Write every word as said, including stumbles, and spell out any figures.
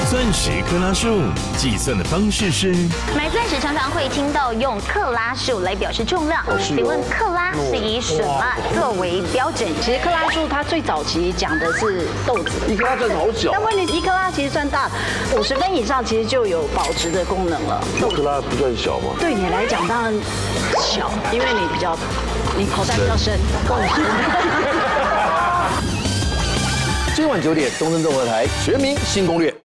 钻石克拉数计算的方式是： 买钻石常常会听到用克拉数来表示重量，请问克拉是以什么作为标准？ 其实克拉数它最早期讲的是豆子， 一克拉真的好小， 但问题一克拉其实算大，五十分以上其实就有保值的功能了。 一克拉不算小吗？ 对你来讲当然小，因为你比较，你口袋比较深，够深。 今晚九点，东森综合台《全民新攻略》。